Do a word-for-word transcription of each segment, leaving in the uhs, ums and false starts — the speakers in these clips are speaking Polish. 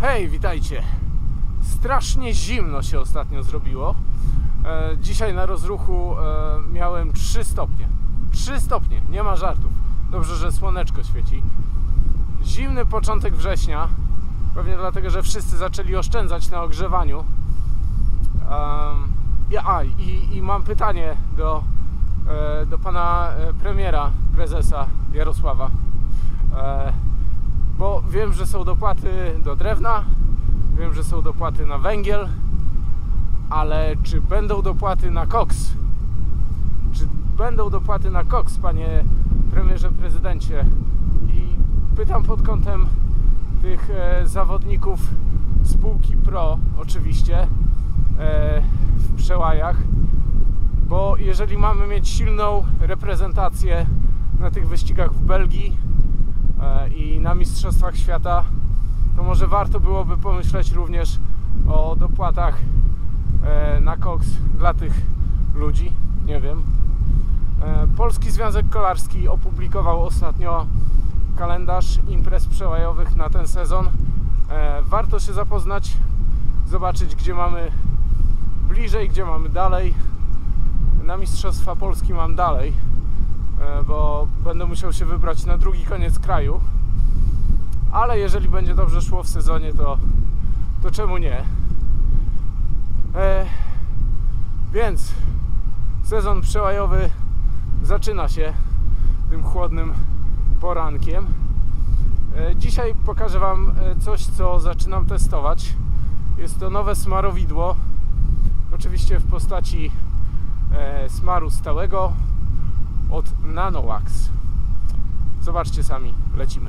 Hej, witajcie! Strasznie zimno się ostatnio zrobiło. E, dzisiaj na rozruchu e, miałem trzy stopnie. trzy stopnie, nie ma żartów. Dobrze, że słoneczko świeci. Zimny początek września. Pewnie dlatego, że wszyscy zaczęli oszczędzać na ogrzewaniu. E, a, i, i mam pytanie do, e, do pana premiera, prezesa Jarosława. E, Bo wiem, że są dopłaty do drewna, wiem, że są dopłaty na węgiel, ale czy będą dopłaty na koks? Czy będą dopłaty na koks, panie premierze, prezydencie? I pytam pod kątem tych e, zawodników spółki Pro, oczywiście, e, w przełajach, bo jeżeli mamy mieć silną reprezentację na tych wyścigach w Belgii i na Mistrzostwach Świata, to może warto byłoby pomyśleć również o dopłatach na koks dla tych ludzi. Nie wiem. Polski Związek Kolarski opublikował ostatnio kalendarz imprez przełajowych na ten sezon. Warto się zapoznać, zobaczyć, gdzie mamy bliżej, gdzie mamy dalej. Na Mistrzostwa Polski mam dalej, bo będę musiał się wybrać na drugi koniec kraju, ale jeżeli będzie dobrze szło w sezonie, to, to czemu nie? E, więc sezon przełajowy zaczyna się tym chłodnym porankiem. E, dzisiaj pokażę wam coś, co zaczynam testować. Jest to nowe smarowidło, oczywiście w postaci e, smaru stałego od Nanowax. Zobaczcie sami, lecimy.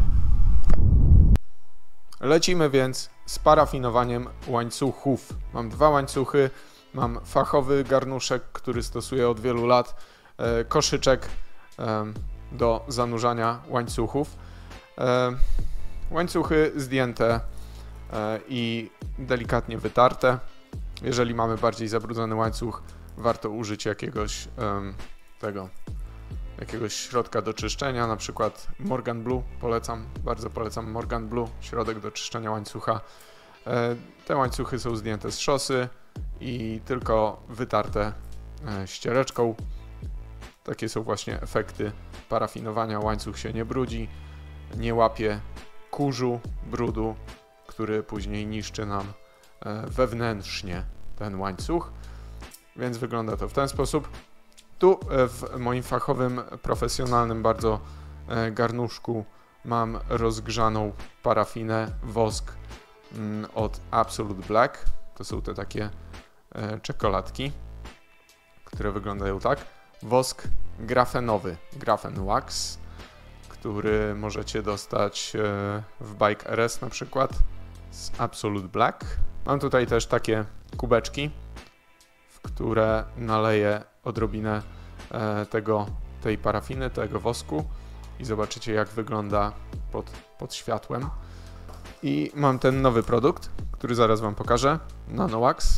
Lecimy więc z parafinowaniem łańcuchów. Mam dwa łańcuchy, mam fachowy garnuszek, który stosuję od wielu lat, e, koszyczek e, do zanurzania łańcuchów. E, łańcuchy zdjęte e, i delikatnie wytarte. Jeżeli mamy bardziej zabrudzony łańcuch, warto użyć jakiegoś e, tego jakiegoś środka do czyszczenia, na przykład Morgan Blue, polecam, bardzo polecam Morgan Blue, środek do czyszczenia łańcucha. E, te łańcuchy są zdjęte z szosy i tylko wytarte e, ściereczką. Takie są właśnie efekty parafinowania. Łańcuch się nie brudzi, nie łapie kurzu, brudu, który później niszczy nam e, wewnętrznie ten łańcuch, więc wygląda to w ten sposób. Tu w moim fachowym, profesjonalnym bardzo garnuszku mam rozgrzaną parafinę, wosk od Absolute Black. To są te takie czekoladki, które wyglądają tak. Wosk grafenowy, Grafen Wax, który możecie dostać w Bike R S na przykład z Absolute Black. Mam tutaj też takie kubeczki, w które naleję odrobinę e, tego, tej parafiny, tego wosku i zobaczycie, jak wygląda pod, pod światłem. I mam ten nowy produkt, który zaraz wam pokażę, Nanowax.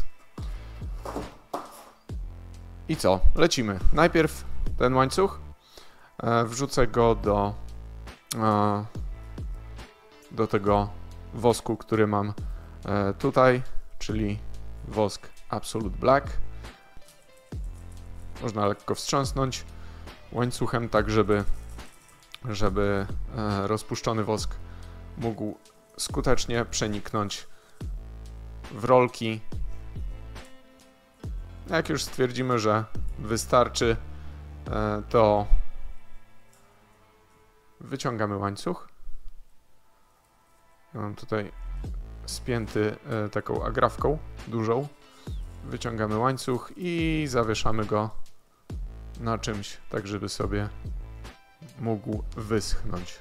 I co? Lecimy. Najpierw ten łańcuch, e, wrzucę go do, e, do tego wosku, który mam e, tutaj, czyli wosk Absolute Black. Można lekko wstrząsnąć łańcuchem, tak żeby, żeby e, rozpuszczony wosk mógł skutecznie przeniknąć w rolki. Jak już stwierdzimy, że wystarczy, e, to wyciągamy łańcuch. Ja mam tutaj spięty e, taką agrafką dużą. Wyciągamy łańcuch i zawieszamy go na czymś, tak żeby sobie mógł wyschnąć.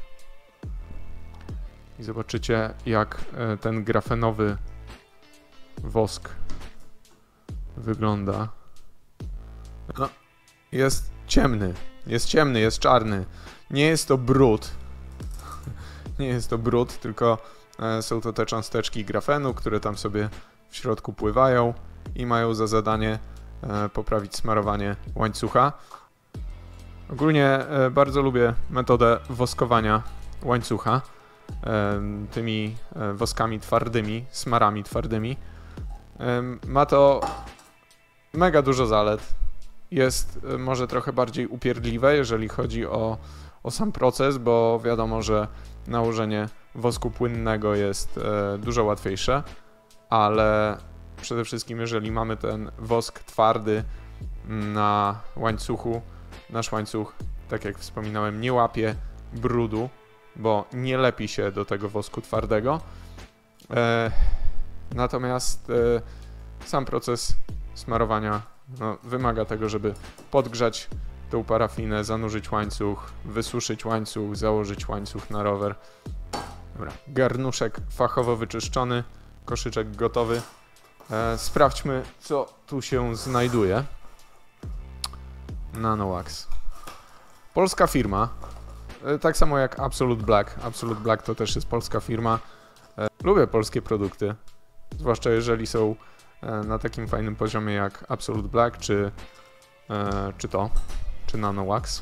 I zobaczycie, jak ten grafenowy wosk wygląda. No, jest ciemny, jest ciemny, jest czarny. Nie jest to brud. Nie jest to brud, tylko są to te cząsteczki grafenu, które tam sobie w środku pływają i mają za zadanie poprawić smarowanie łańcucha. Ogólnie bardzo lubię metodę woskowania łańcucha. tymi woskami twardymi, smarami twardymi. Ma to mega dużo zalet. Jest może trochę bardziej upierdliwe, jeżeli chodzi o, o sam proces, bo wiadomo, że nałożenie wosku płynnego jest dużo łatwiejsze, ale przede wszystkim jeżeli mamy ten wosk twardy na łańcuchu, nasz łańcuch, tak jak wspominałem, nie łapie brudu, bo nie lepi się do tego wosku twardego. E, natomiast e, sam proces smarowania no, wymaga tego, żeby podgrzać tą parafinę, zanurzyć łańcuch, wysuszyć łańcuch, założyć łańcuch na rower. Dobra, garnuszek fachowo wyczyszczony, koszyczek gotowy. E, sprawdźmy, co tu się znajduje. Nanowax. Polska firma. Tak samo jak Absolute Black. Absolute Black to też jest polska firma. Lubię polskie produkty, zwłaszcza jeżeli są na takim fajnym poziomie jak Absolute Black, czy, czy to, czy Nanowax.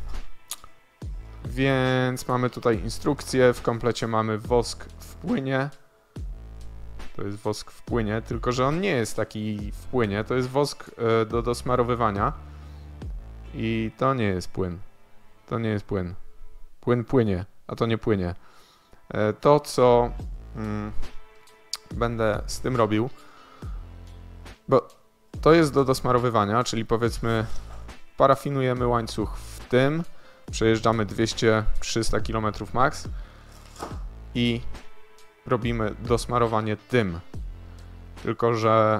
Więc mamy tutaj instrukcję, w komplecie mamy wosk w płynie. To jest wosk w płynie, tylko że on nie jest taki w płynie, to jest wosk do dosmarowywania. I to nie jest płyn. To nie jest płyn. Płyn płynie, a to nie płynie. To, co mm, będę z tym robił, bo to jest do dosmarowywania, czyli powiedzmy parafinujemy łańcuch w tym, przejeżdżamy dwieście trzysta kilometrów max i robimy dosmarowanie tym. Tylko że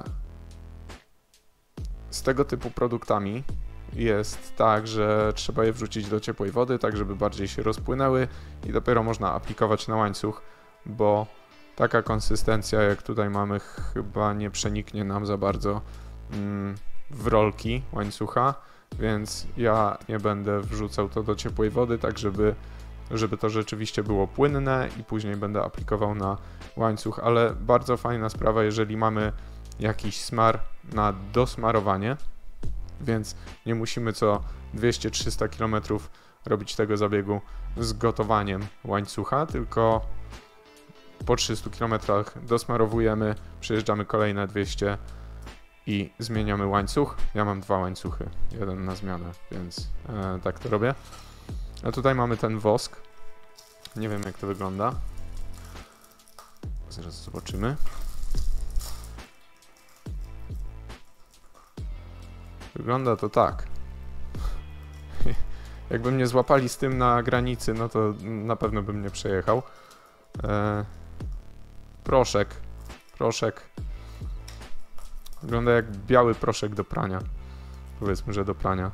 z tego typu produktami jest tak, że trzeba je wrzucić do ciepłej wody, tak żeby bardziej się rozpłynęły i dopiero można aplikować na łańcuch, bo taka konsystencja jak tutaj mamy chyba nie przeniknie nam za bardzo mm, w rolki łańcucha, więc ja nie będę wrzucał to do ciepłej wody, tak żeby, żeby to rzeczywiście było płynne i później będę aplikował na łańcuch, ale bardzo fajna sprawa, jeżeli mamy jakiś smar na dosmarowanie, więc nie musimy co dwieście trzysta kilometrów robić tego zabiegu z gotowaniem łańcucha, tylko po trzystu kilometrach dosmarowujemy, przejeżdżamy kolejne dwieście i zmieniamy łańcuch. Ja mam dwa łańcuchy, jeden na zmianę, więc e, tak to robię. A tutaj mamy ten wosk. Nie wiem, jak to wygląda. Zaraz zobaczymy. Wygląda to tak. Jakby mnie złapali z tym na granicy, no to na pewno bym nie przejechał. E, proszek. Proszek. Wygląda jak biały proszek do prania. Powiedzmy, że do prania.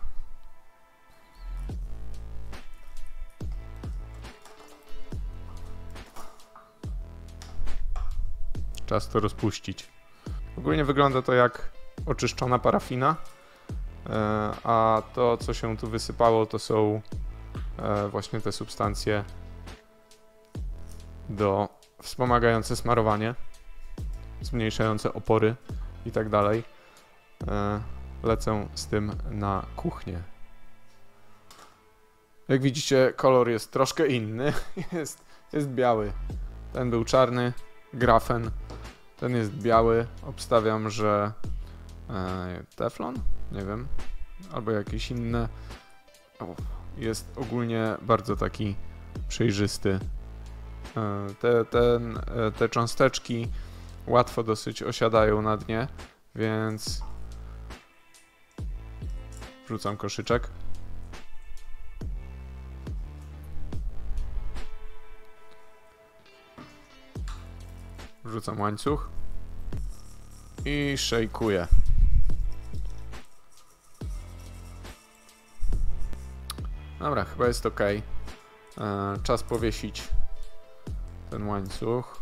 Czas to rozpuścić. Ogólnie wygląda to jak oczyszczona parafina. A to, co się tu wysypało, to są właśnie te substancje do wspomagające smarowanie, zmniejszające opory i tak dalej. Lecę z tym na kuchnię. Jak widzicie, kolor jest troszkę inny. Jest, jest biały. Ten był czarny, grafen. Ten jest biały. Obstawiam, że teflon? Nie wiem. Albo jakieś inne. Jest ogólnie bardzo taki przejrzysty. Te, ten, te cząsteczki łatwo dosyć osiadają na dnie, więc wrzucam koszyczek. Wrzucam łańcuch i szejkuję. Dobra, chyba jest ok. Czas powiesić ten łańcuch.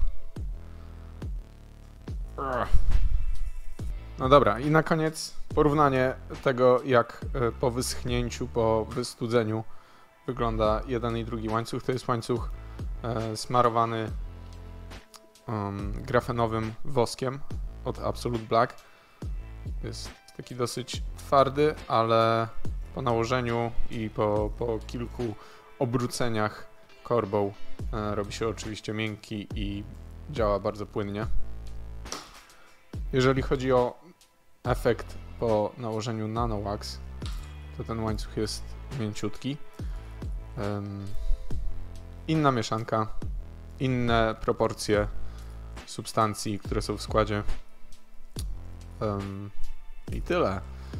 No dobra, i na koniec porównanie tego, jak po wyschnięciu, po wystudzeniu wygląda jeden i drugi łańcuch. To jest łańcuch smarowany um, grafenowym woskiem od Absolute Black. Jest taki dosyć twardy, ale po nałożeniu i po, po kilku obróceniach korbą. E, robi się oczywiście miękki i działa bardzo płynnie. Jeżeli chodzi o efekt po nałożeniu NanoWax, to ten łańcuch jest mięciutki. Um, inna mieszanka, inne proporcje substancji, które są w składzie. Um, I tyle.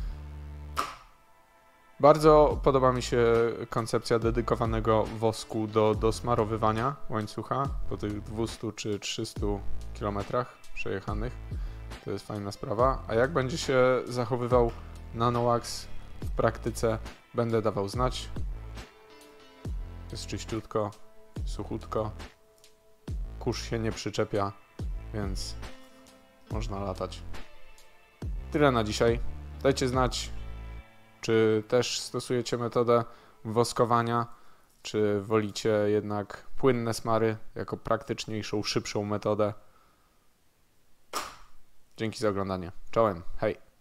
Bardzo podoba mi się koncepcja dedykowanego wosku do dosmarowywania łańcucha po tych dwustu czy trzystu kilometrach przejechanych. To jest fajna sprawa. A jak będzie się zachowywał NanoWax w praktyce, będę dawał znać. Jest czyściutko, suchutko. Kurz się nie przyczepia, więc można latać. Tyle na dzisiaj. Dajcie znać, czy też stosujecie metodę woskowania, czy wolicie jednak płynne smary jako praktyczniejszą, szybszą metodę. Dzięki za oglądanie. Czołem, hej!